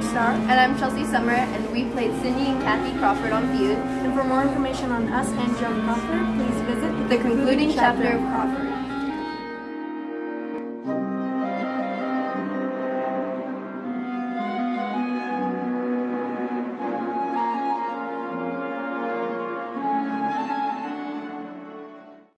Star. And I'm Chelsea Summer, and we played Cindy and Cathy Crawford on Feud. And for more information on us and Joan Crawford, please visit The Concluding Chapter of Crawford.